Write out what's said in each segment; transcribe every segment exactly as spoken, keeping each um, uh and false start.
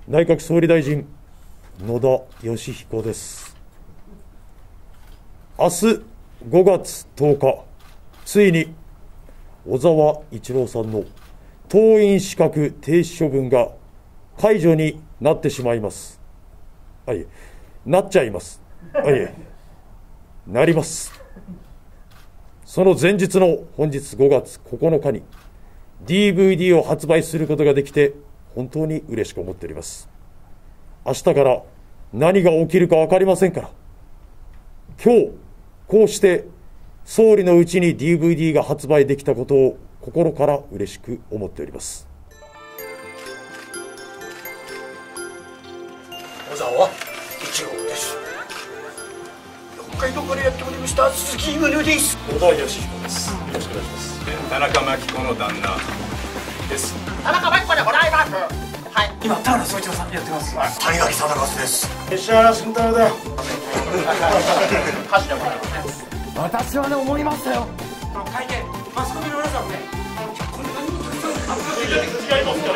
内閣総理大臣、野田佳彦です。明日ごがつとおか、ついに小沢一郎さんの党員資格停止処分が解除になってしまいます。はい、なっちゃいます。はい、なります。その前日の本日ごがつここのかに ディーブイディー を発売することができて本当に嬉しく思っております。明日から何が起きるか分かりませんから、今日こうして総理のうちに ディーブイディー が発売できたことを心から嬉しく思っております。 小沢一郎です。北海道からやってまいりました鈴木宗男です。 野田佳彦です。よろしくお願いします。 田中真紀子の旦那です。 田中真紀子でございます。はい、 今田原総一郎さんやってます。谷垣貞和です。 石原慎太郎だよ。 歌手でございます。 私はね、思いましたよ。 会見、マスコミの皆さんね、こんなに違いますから。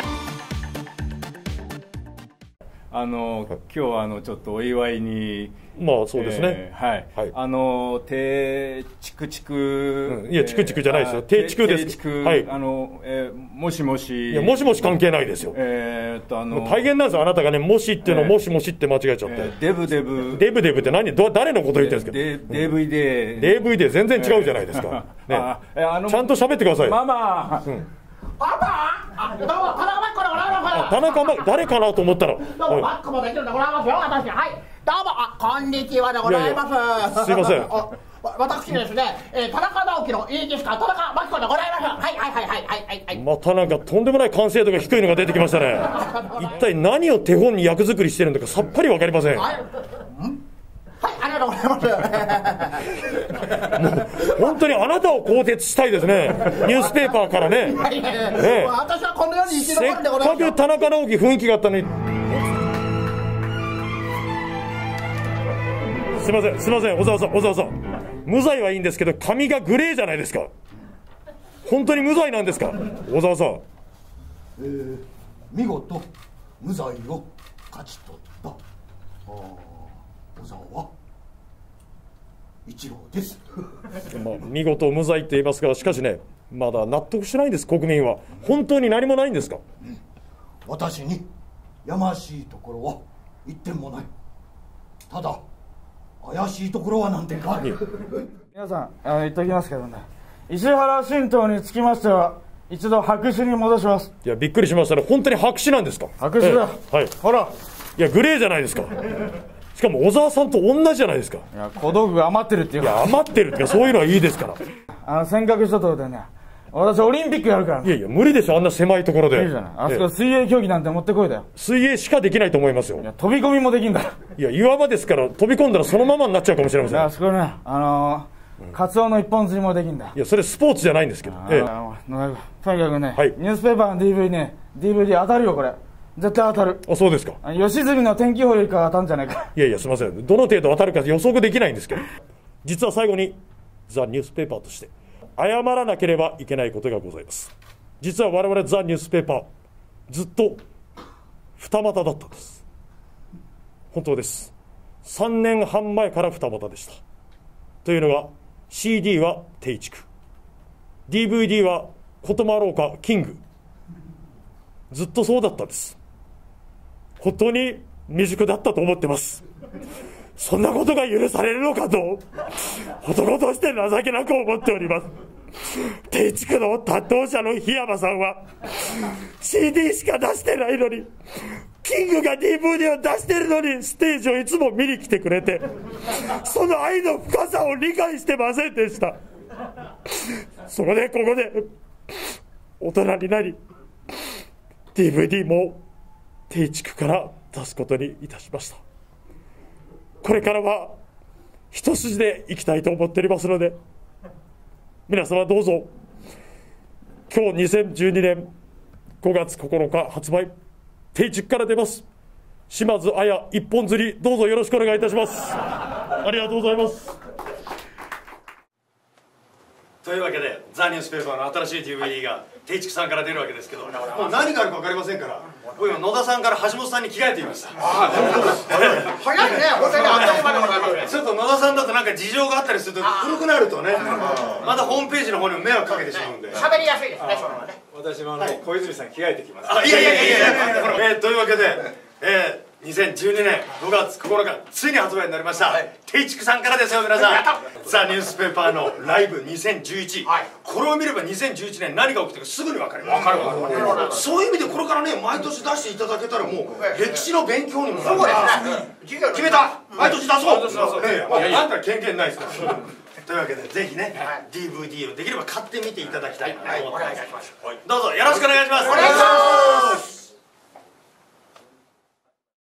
あの今日はあのちょっとお祝いに、 まあそうですね、 えー、はい、はい、あの低築築、 うん、いや築築じゃないですよ、低築です。 はい、あの、えー、もしもし、 いやもしもし関係ないですよ。 えー、っとあの大変なんですよ、あなたがね、もしっていうのを、えー、もしもしって間違えちゃって、えー、デブデブデブデブって何、ど誰のこと言ってるんですか。 デデブイデー、 デブイデー全然違うじゃないですか。ね、ああのちゃんと喋ってください。 ママ。 うん、パパ。あ、どうも田中真紀子でございます。 田中真紀子、誰かなと思ったら。 どうもバックもできるんでございますよ、私。はい。どうも、あ、こんにちはでございます。いやいや、 すいません。 私ですね、えー、田中直樹のイージスカ田中真紀子でございます。はいはいはいはいはいはい。 またなんかとんでもない完成度が低いのが出てきましたね。一体何を手本に役作りしてるのかさっぱりわかりません。はい、 はい、ありがとうございます。もう本当にあなたを更迭したいですね。ニュースペーパーからね。 はい、ね、私はこのように生き残るんでございます。 せっかく田中直樹雰囲気があったのに。すいません、すいません、小沢さん、小沢さん、無罪はいいんですけど、髪がグレーじゃないですか。本当に無罪なんですか、小沢さん。 えー、見事無罪を勝ち取った。あ小沢一郎です。 まあ、見事無罪って言いますが、しかしね、まだ納得しないんです、国民は。本当に何もないんですか。 うん、私にやましいところは一点もない。ただ怪しいところは何点かある。 皆さん、あの言っておきますけどね、石原新党につきましては一度白紙に戻します。 いや、びっくりしましたね。本当に白紙なんですか。 白紙だ、 ええ、はい、 ほら、 いやグレーじゃないですか。しかも小沢さんと同じじゃないですか。 いや、小道具が余ってるっていうか。 いや、余ってるっていうか、そういうのはいいですから。 あの尖閣諸島でね、私オリンピックやるから、ね、 いやいや、無理でしょ、あんな狭いところで。 いいじゃない、あそこ水泳競技なんて持ってこいだよ。 水泳しかできないと思いますよ。 いや、飛び込みもできんだよ。 いや、岩場ですから飛び込んだらそのままになっちゃうかもしれません。 あそこね、あのーうん、カツオの一本釣りもできんだよ。 いや、それスポーツじゃないんですけど、ええ、 とにかくね、はい、ニュースペーパーの ディーブイディー ね、ディーブイディー 当たるよ、これ絶対当たる。 あ、そうですか。 吉住の天気予報よりか当たるんじゃないか。 いやいや、すみません、どの程度当たるか予測できないんですけど、実は最後にザ・ニュースペーパーとして謝らなければいけないことがございます。実は我々ザ・ニュースペーパー、ずっと二股だったんです。本当です。さんねんはん前から二股でした。というのが シーディー は定築、 ディーブイディー はこともあろうかキング、ずっとそうだったんです。本当に未熟だったと思ってます。そんなことが許されるのかと男として情けなく思っております。定築の担当者の檜山さんは シーディー しか出してないのに、キングが ディーブイディー を出してるのにステージをいつも見に来てくれて、その愛の深さを理解してませんでした。そこでここで大人になり ディーブイディー も定築から出すことにいたしました。これからは一筋でいきたいと思っておりますので、皆様どうぞ今日にせんじゅうにねんごがつここのか発売、定築から出ます島津亜矢一本釣り、どうぞよろしくお願いいたします。ありがとうございます。 というわけでザ・ニュースペーパーの新しい ディーブイディー が定畜さんから出るわけですけど、もう何があるか分かりませんから、僕今野田さんから橋本さんに着替えてきました。 早いね、本当にあっという間でございますね。 ちょっと野田さんだとなんか事情があったりすると古くなるとね、またホームページの方にも迷惑かけてしまうんで。 喋りやすいですね、それはね。 私もあの小泉さん着替えてきます。 あ、いやいやいやいや、えーというわけで、えーにせんじゅうにねんごがつここのかついに発売になりました定畜さんからですよ皆さん。ザ・ニュースペーパーのライブにせんじゅういち、これを見ればにせんじゅういちねん何が起きてるかすぐに分かります。そういう意味でこれからね毎年出していただけたらもう歴史の勉強にもなる。 そうですね、 決めた、毎年出そう。あんたら経験ないですからというわけでぜひね ディーブイディー をできれば買ってみていただきたいと思ってます。どうぞよろしくお願いします。 お願いします。